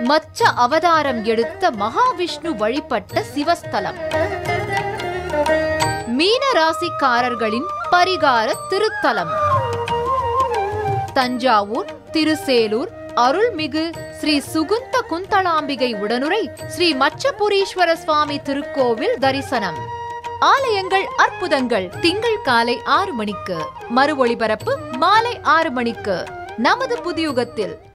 மச்ச அவதாரம் எடுத்த மகாவிஷ்ணு வழிபட்ட சிவஸ்தலம். மீன ராசிக்காரர்களின் பரிகார திருத்தலம். தஞ்சாவூர் திருசேலூர் அருள்மிகு ஸ்ரீ சுகுந்த குந்தளாம்பிகை உடனுரை ஸ்ரீ மச்சபுரீஸ்வர சுவாமி திருக்கோவில் தரிசனம். ஆலயங்கள் அற்புதங்கள் திங்கள் காலை 6 மணிக்கு, மறு ஒளிபரப்பு மாலை 6 மணிக்கு நமது புதியுகத்தில்.